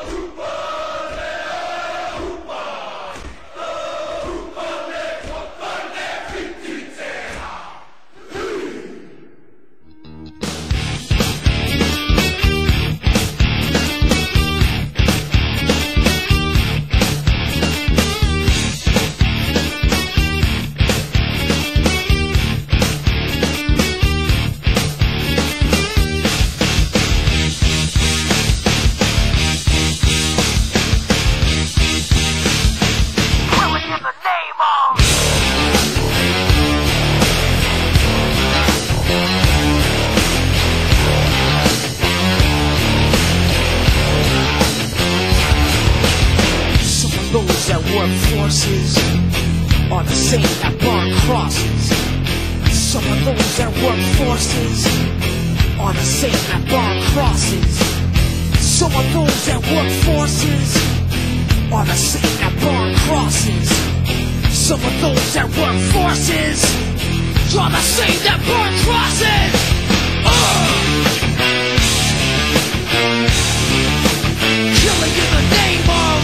Those that work forces are the same that burn crosses. Some of those that work forces are the same that burn crosses. Some of those that work forces are the same that burn crosses. Some of those that work forces are the same that burn crosses. Killing in the name of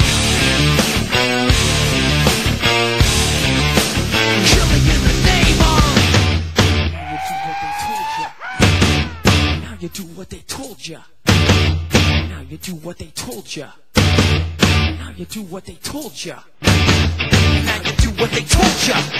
you do what they told ya. Now you do what they told ya. Now you do what they told ya. Now you do what they told ya.